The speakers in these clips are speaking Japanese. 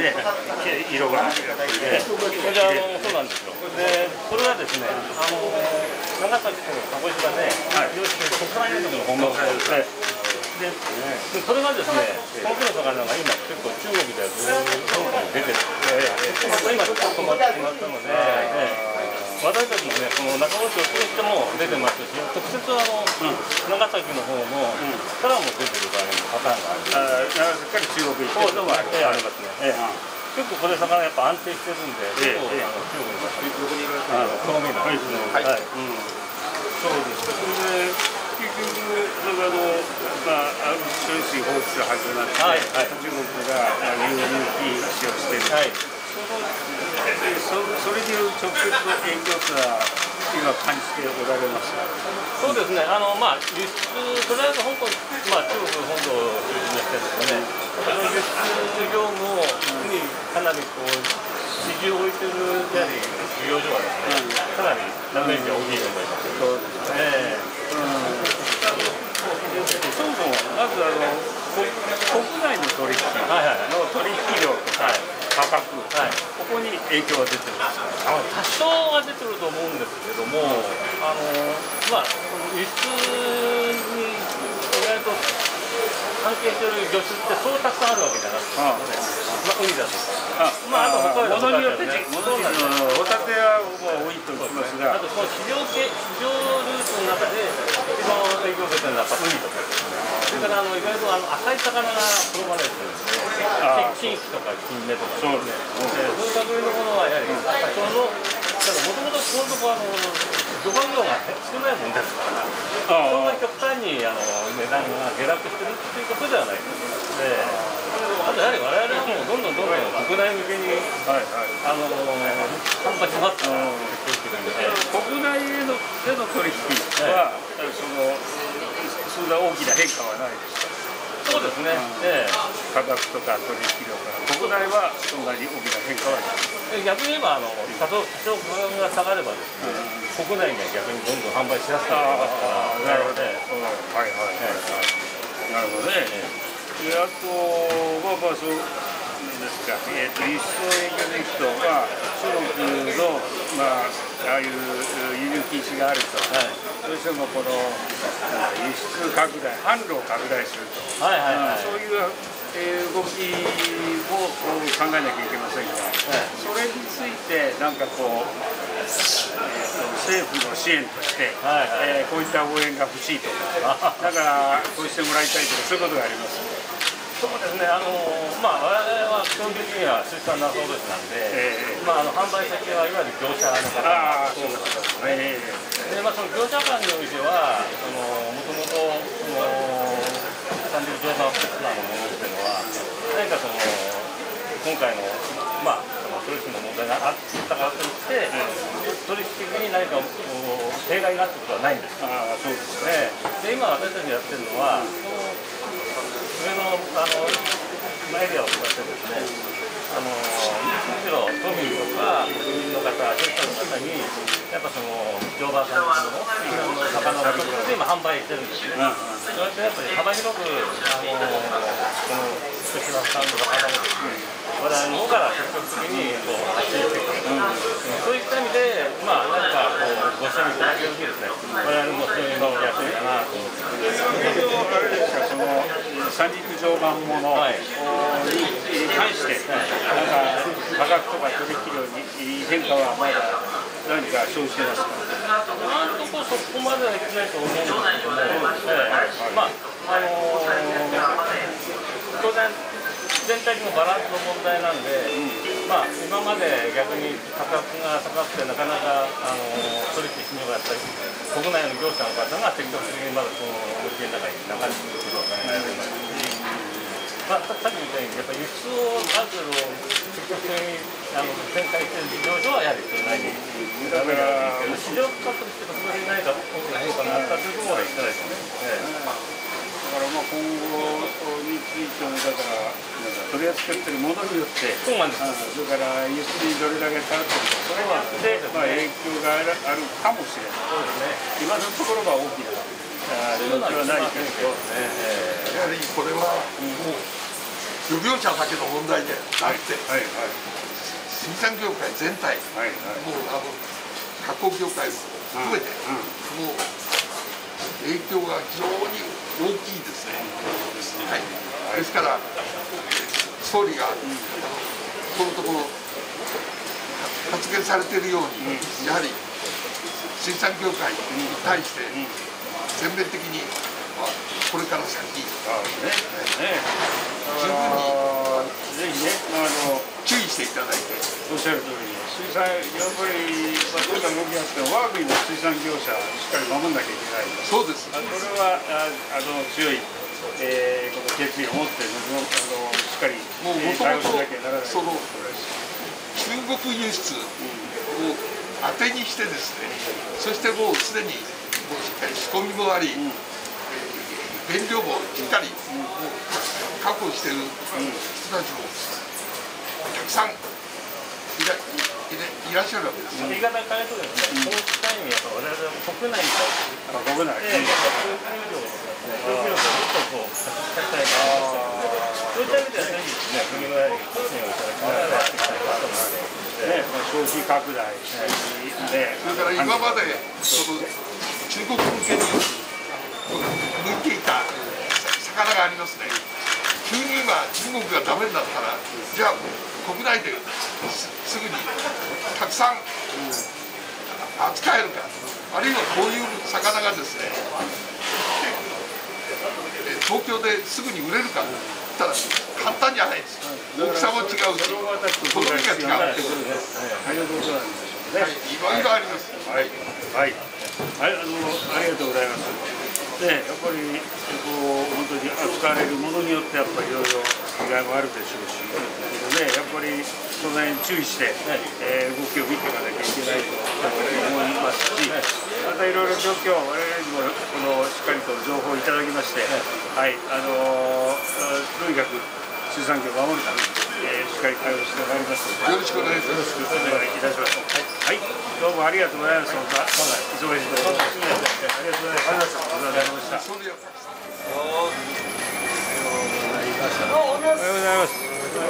で色がそうなんですよ。でそれはですね、長崎と鹿児島で漁師で国内の時の本場されて、でそれがですね、この手の魚が今結構中国ではずっと出てる。今ちょっと止まってしまったので、私たちもね、この中卸を通しても出てますし、直接長崎の方もからも出てる場合のパターンがある。長崎から中国行ってるのもありますね。結構これ魚やっぱ安定してるんで、結構中国の好みなんですね。そうです。それで結局処理水放出が始まって中国が輸入禁止をしている。それによる直接の影響とは今感じておられますか？そうですね。輸出とりあえず香港、中国本土を中心にしてですね、輸出業務にかなり比重を置いているやはり事業所はですね、かなりダメージが大きいと思います。そもそもまず国内の取引の取引量とか価格、ここに影響が出てるんですか？多少は出てると思うんですけども、輸出に意外と関係している魚種ってそうたくさんあるわけじゃなくて、海だとか、あと物によってホタテは多いと思いますが、あとその市場ルートの中で一番影響を受けてるのはやっぱ海とかですね。それから意外と赤い魚が好まれてるんですね。金糸とか金目とかですね。そういう類のものはやはり多少の、もともとこのとこ漁獲量が少ないもんですから、そんな極端に値段が下落してるっていうことではないです。あとやはり我々はもうどんどん国内向けに反発しますから、国内への取引はそんな大きな変化はないですか？そうですね。価格とか取引量から国内はそんなに大きな変化はない。逆に言えば多少価格が下がればですね、国内には逆にどんどん販売しやすくなりますから。なるほど。なるほどね。あとそうですか。輸出の影響でいくと中国のああいう輸入禁止があると、どうしてもこの輸出拡大、販路を拡大すると、そういう動きを考えなきゃいけませんが、それについてなんか政府の支援として、こういった応援が欲しいとか、だからこうしてもらいたいとか、そういうことがあります。そうですね。我々は基本的には水産仲卸なんで、販売先はいわゆる業者の方がそうですね。で、その業者間においては、もともと三陸常磐フェスナーのものっていうのは、何か今回の処理水の問題があったからといって、取引的に何か弊害があったことはないんです。そうですね。で、今私たちがやってるのは、上のエリアを使ってですね、むしろ都民とか国民の方、消費者の方に、やっぱ常磐産の魚を直接今販売してるんですね。そうやってやっぱり幅広く、この福島産の魚をですね、我々の方から積極的に発信していく。そういった意味で、何かご支援いただけるようにですね、我々も非常にやっているかなと思ってます。あれですか、三陸常磐ものに関して、なんか価格とか取引量に変化はまだ何か生じてますか？今のところそこまではいってないと思うんですけども、当然全体のバランスの問題なんで、今まで逆に価格が高くてなかなか取引しにくかったり、国内の業者の方が積極的にまだその向けの中に流れてくることが考えられますし、さっきみたいにやっぱり輸出をある程度積極的に展開している事業所はやはりそれなりにダメなんですけど、市場価格としてそれに何か大きな変化があったというところは言ってないですね。だから今後についても取り扱っているものによって、それから輸出にどれだけ下がっているか、それは影響があるかもしれない。今のところは大きな状況はないけど、やはりこれはもう漁業者だけの問題でなくて、水産業界全体、もう加工業界も含めて、もう影響が非常に大きいですね。ですから総理がこのところ発言されているように、やはり水産業界に対して全面的にこれから先十分にぜひね注意していただいて。 おっしゃる通り、水産やっぱりそういった動きがあって我が国の水産業者しっかり守らなきゃいけない。 そうです。 これは強いこの決意を持ってしっかり対応しなきゃならない。 その中国輸出を当てにしてですね、そしてもうすでにもうしっかり仕込みもあり、原料もしっかり確保している人たちもたくさんいらっしゃるわけです。 言い方変えるとですね、こうした意味は我々国内と国内供給量をもっとこう差し支えたいなとそういった意味ではぜひですね、国のやり支援をいただきながらやっていきたいなと思います。 消費拡大それから今までその中国向けに向いていた魚がありますね。急に今中国がダメになったら、じゃあ国内ですぐにたくさん扱えるか、あるいはこういう魚がですね東京ですぐに売れるか、ただ簡単じゃないです。大きさも違うし、好みが違う。いろいろあります。 はい、ありがとうございます。やっぱり本当に扱われるものによってやっぱりいろいろ違いもあるでしょうし、やっぱりその辺注意して、動きを見ていかなきゃいけないと思いますし、またいろいろ状況我々にもしっかりと情報をいただきまして、とにかく水産業を守るために、しっかり対応してまいりますので、 よろしくお願いします。 お願いいたします。はい、どうもありがとうございます。また忙しいところありがとうございました。おはようございました。おはようございます。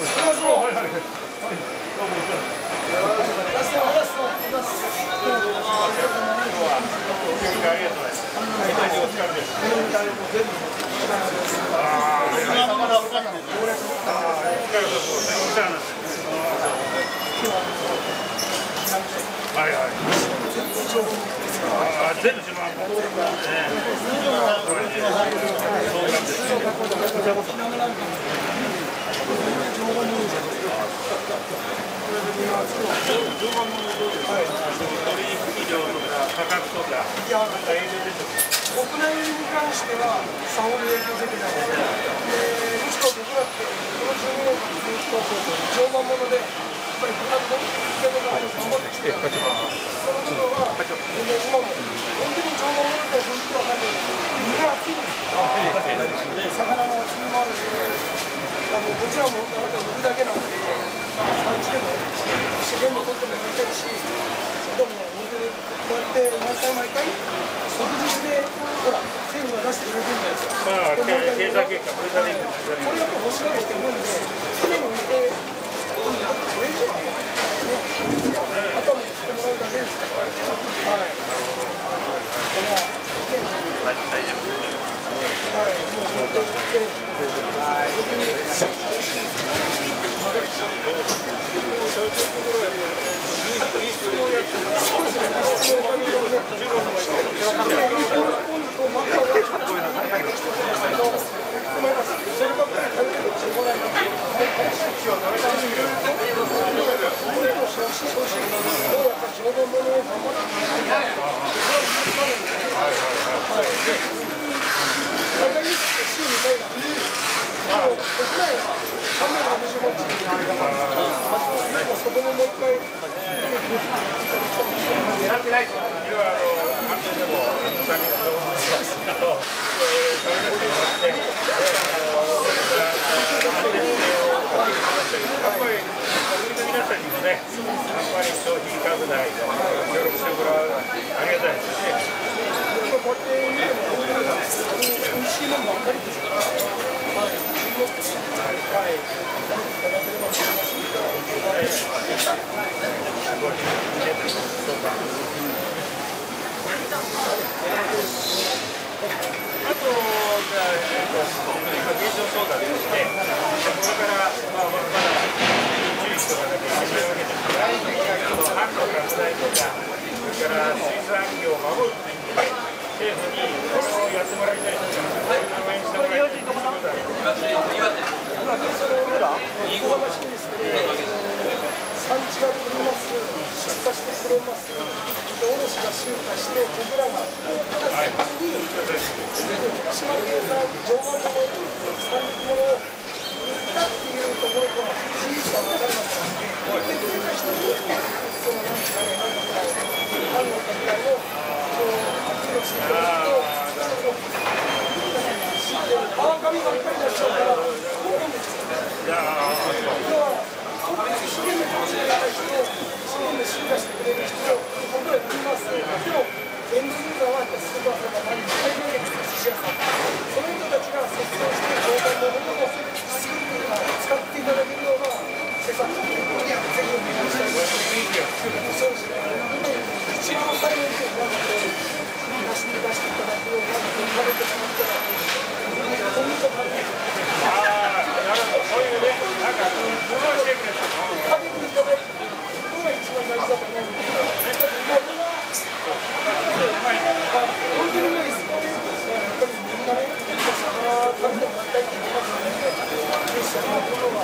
はいはい。全部しまう。そうなんですよ。 国内に関してはさほど影響的なので、むしろ僕らってこの12年間ずっと常磐ものでやっぱりブランド受けの側に頑張ってきてたんですけど、その部分は今も本当に常磐ものって本当に分かんない身が厚いんですよ。魚の厚みもあるし、こちらも売るだけなので産地でも資源も取ってもらいたいし、でも本当にこうやって毎回即日でほら政府が出してくれてるんですよ。 経済結果これだね。 これやっぱ欲しがる人いるんで、常に見て、これ以上あとはしてもらうだけですから。はい。 大丈夫。 はい、もう本当に政府にこれをやってもらいたいとか、応援してもらいたいとか。 産地が取れます、出荷してくれます、卸が集荷して、僕らが、ただ先に、福島県産常磐もの、三陸ものを売ったっていうところと、事実が分かりますので、売ってくれた人に、そのなんちかね、なんとか、販路拡大を、記録していただくと、ああ、紙ばっかりになっちゃうから、こうなんですよね。資源で楽しめない人、資源で進化してくれる人、僕ら言います。でも、エンドユーザーはスーパーとか何大量に寿司屋さん、その人たちが節制して常磐ものを使っていただけるような施策をぜひお願いしたいです。そうですね。一番最後に出していただくような食べてもらったら、コミット感じ。 そういうね、なんか工夫してくれた。 食べていただいて、これが一番大事だと思うんですけど、本当にうまいです。やっぱりみんなね、魚食べてもらいたいと思いますので、ぜひそのものは、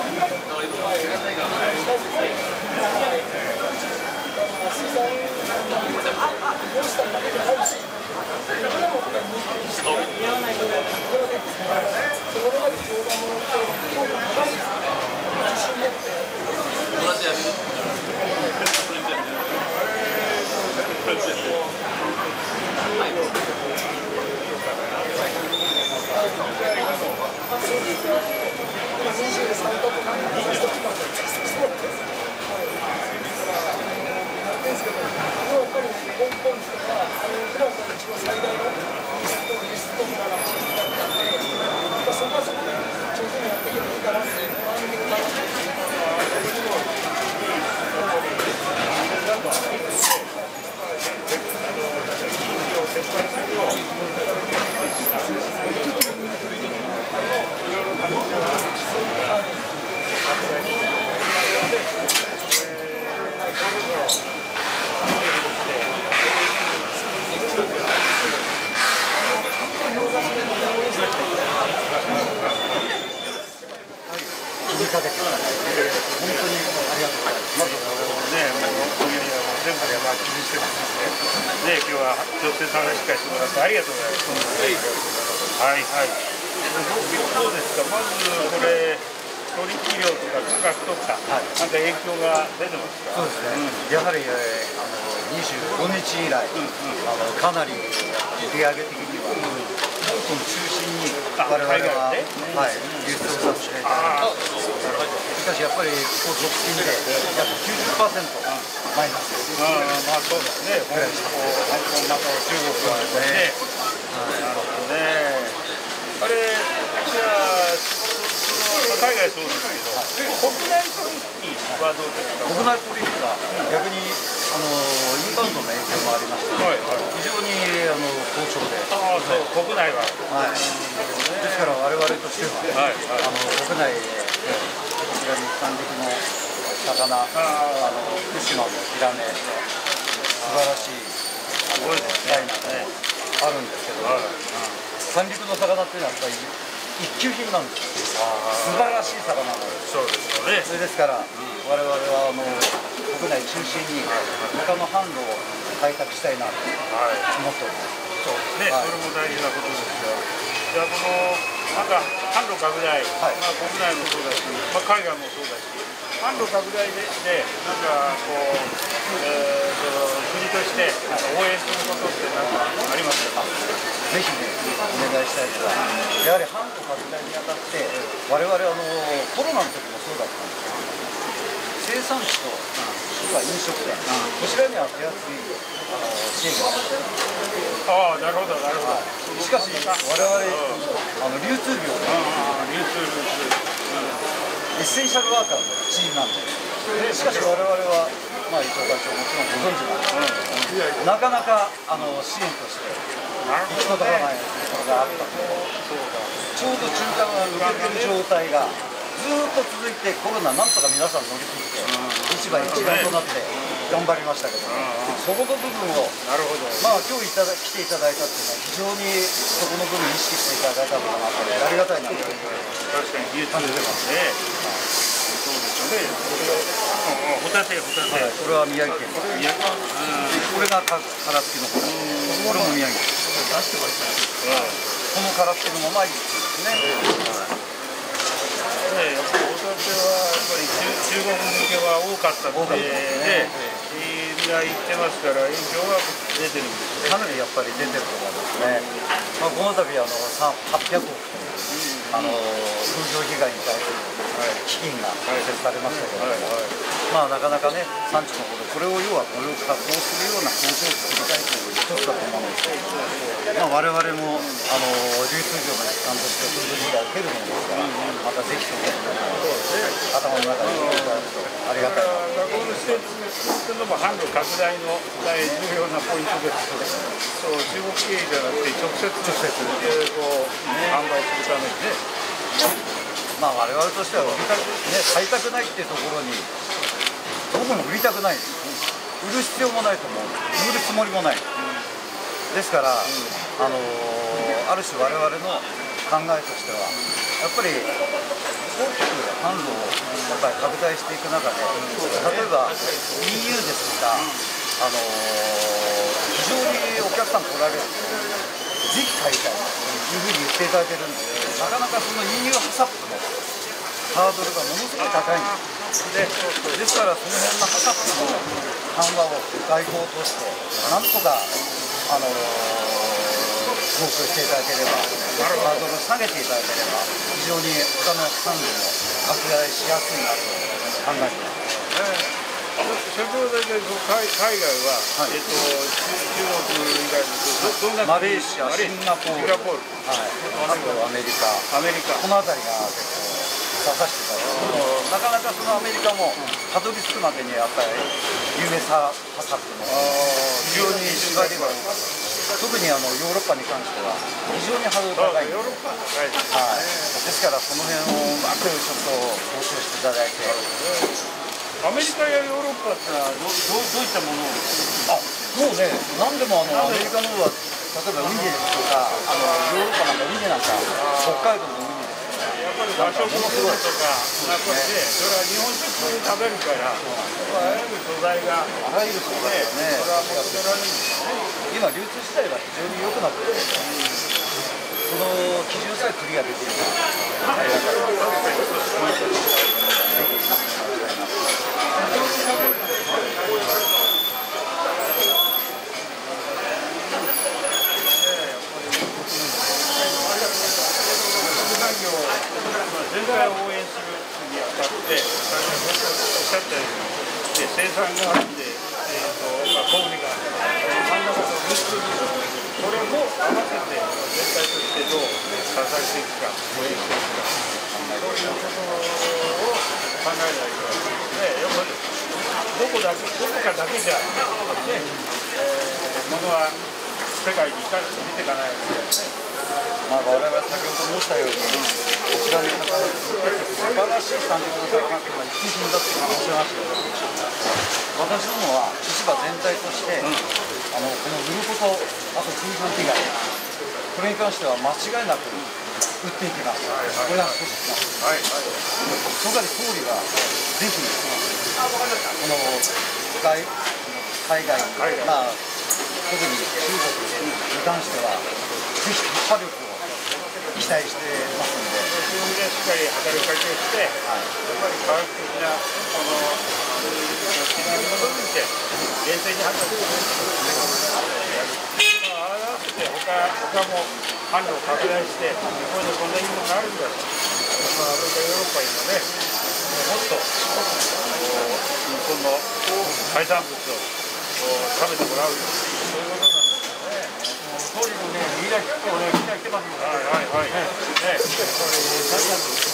水産どうしたらだけじゃないし、それらも似合わないところですから、そこまで常磐ものと評価高いです。自信持って。 今日は直接話し返してもらってありがとうございます。はいはい。どうですか。まずこれ取引量とか価格とか、なんか影響が出てますか。 そうですね。やはり25日以来、かなり売上的には香港中心に我々は輸出をさせていただいて、しかしやっぱりここ直近で約 90% マイナスです。 まあそうですね。香港また中国はね。なるほどね。あれじゃあ海外そうですけど、国内取引はどうですか。 国内取引は逆にインバウンドの影響もありまして、非常に好調で。 ああそう国内は。 はい。ですから我々としては国内でこちらに三陸の魚、福島のヒラメ、素晴らしいダイナがあるんですけど、三陸の魚っていうのはやっぱり一級品なんですよ。素晴らしい魚なんです。 そうですよね。 それですから我々は国内中心に他の販路を開拓したいなと思っております。 そうですね。それも大事なことですよ。じゃあこのなんか販路拡大、まあ国内もそうだし、まあ海外もそうだし。販路拡大でなんかこう、国として応援することってなんかありますか。 ぜひねお願いしたいのは、やはり販路拡大にあたって我々コロナの時もそうだったんですけど、生産地と飲食店、こちらには手厚い支援がある。 ああなるほどなるほど。 しかし我々流通業でエッセンシャルワーカーの一員なんで、しかし我々は、伊藤会長もちろんご存知なんですけど、なかなか支援として行き届かないところがあったので、ちょうど中間が抜けてる状態がずーっと続いてコロナなんとか皆さん乗り切って市場一丸となって頑張りましたけど、そこの部分をなるほど。 まあ今日来ていただいたっていうのは非常にそこの部分意識していただいたのかなってありがたいなと確かに技術でますね。そうですよね。ホタテ。 これは宮城県です。これが殻付きのホタテ。これも宮城県です。出してましたね。この殻付きのままいいですね。 やっぱりホタテはやっぱり中国向けは多かったので、みんな言ってますから影響が出てるんですね。 かなりやっぱり出てると思いますね。まあこの度800億風評被害に対する基金が設設されましたけど、まあなかなかね産地の方でこれを要はこれを加工するような工場を作りたいという一つだと思うので、まあ我々も流通業の一環として風評被害を受けるものですから、またぜひそこに頭の中に入れていただくとありがたいな。 この施設作るのも販路拡大の大重要なポイントです。そう中国経由じゃなくて直接こう販売するためにね。 まあ我々としては買いたくないっていうところに僕も売りたくないです。売る必要もないと思う。売るつもりもない。ですから、ある種我々の考えとしてはやっぱり大きく販路をやっぱり拡大していく中で、例えば EU ですとか、非常にお客さん来られるとぜひ買いたいというふうに言っていただけるんですけど、なかなかその EU ハサップのハードルがものすごい高いんです。ですからその辺のハサップの緩和を外交としてなんとか交渉していただければ、ハードルを下げていただければ非常に他の産業も拡大しやすいなと考えています。 先ほどだけ海外は、中国以外のどんなマレーシア、シンガポール、あとアメリカ、この辺りが出させていただいて、なかなかそのアメリカもたどり着くまでにやっぱりUSハサップの非常に縛りが多かった。特にヨーロッパに関しては非常にハードル高いんです。ですからその辺をうまくちょっと交渉していただいて。 アメリカやヨーロッパってのはどういったものをもうね、何でもアメリカの方は例えばウニですとかヨーロッパなんかウニなんか北海道のウニですとかやっぱり和食料理とかやっぱりね、それは日本食食べるからあらゆる素材があらゆる素材がね、 それは求められるんですね。 今流通自体が非常に良くなっているので、その基準さえクリアできればありがたい。 全体を応援するにあたって、おっしゃったように生産があって、小売りがあって、真ん中の流通これも合わせて全体としてどう支えていくか、応援していくか、そういうことを考えないとね、やっぱりどこかだけじゃね、ものは世界に出ていかないわけですね。 我々は先ほど申したように、こちらに素晴らしい産業の体験が一品だっていう話をしましたけど、私どもは市場全体として、この売ること、あと風評被害、これに関しては間違いなく売っていきます。これは少しします。その代わり総理はぜひこの海外、特に中国に関してはぜひ突破力を期待してますので、 そういう意味でしっかり働きかけをして、やっぱり科学的な基準に基づいて厳正に判断する。合わせて他も販路を拡大して、日本にこんないいものがあるんだと、アメリカ、ヨーロッパにもね、もっと日本の海産物を食べてもらうと、そういうことなんですよね。総理もね、リーダーシップをね、みんな来てますもんね。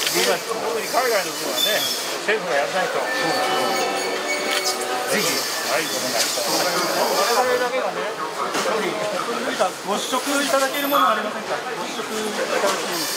特に海外の分はね、政府がやらないと。 ぜひはい、 我々だけがね、ご試食いただけるものはありませんか？ご試食いただけるもの。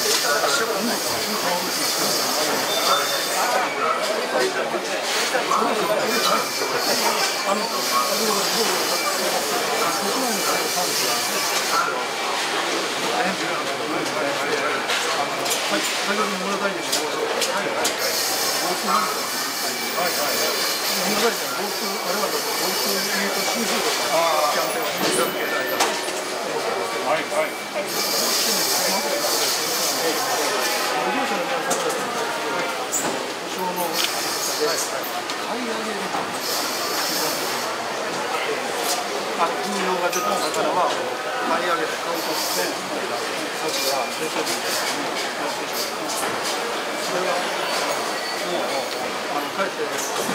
運用が出た魚は買い上げて買うとですね、価値が出てるんですよね。それはもうかえって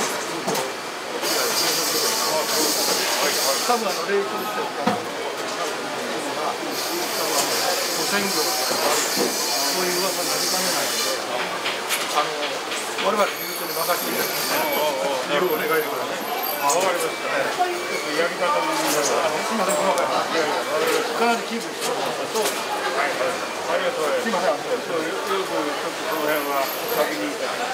多分冷凍しておかない汚染業とかそういう噂になりかねないので、我々流通に任せていただきますね。お願いでございます。 わかりました。やり方の問題は。 すみません、かなりキープしてください。そうです。 はい、ありがとうございます。すみません、よくちょっとその辺は先に。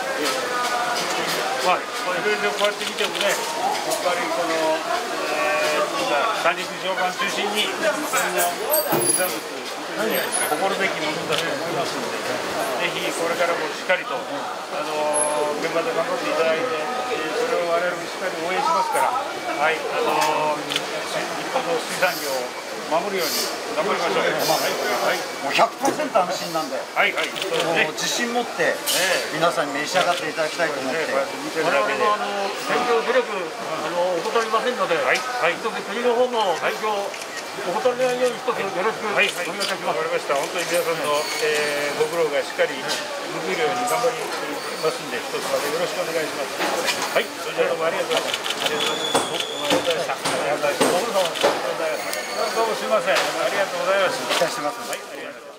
まあ、いろいろこうやって見てもね、やっぱりこの、三陸常磐中心に、みんな残るべきものだと思いますので、ぜひこれからもしっかりと、現場で頑張っていただいて、それを我々もしっかり応援しますから、はい、日本の水産業を守るように頑張りましょう。はい、 もう 100% 安心なんで、 はい、はい、 もう自信持って皆さんに召し上がっていただきたいと思って、 我々も勉強努力怠りませんので、はい、特に国の方も勉強怠らないように一つよろしくお願いいたします。 わかりました。本当に皆さんのご苦労がしっかり報いるように頑張りますんで、一つまでよろしくお願いします。はい、それではどうもありがとうございます。ありがとうございました。どうもすみません。ありがとうございます。 期待してます。 はい、ありがとうございます。